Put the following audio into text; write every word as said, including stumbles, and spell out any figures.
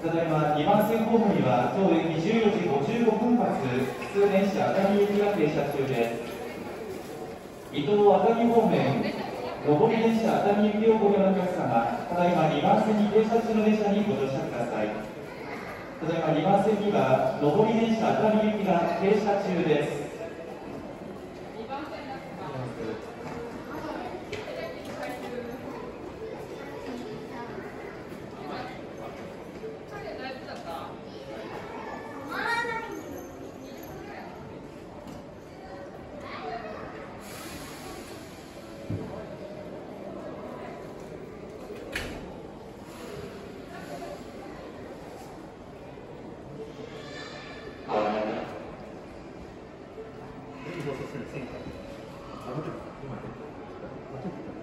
ただいまにばん線ホームには当駅じゅうよじごじゅうごふん発普通電車熱海駅が停車中です。伊東熱海方面上り電車熱海行きをご利用のお客様、ただいまにばん線に停車中の電車にご乗車ください。ただいまにばん線には上り電車熱海行きが停車中です。 そうそうそう、せんか。あ、もちろん。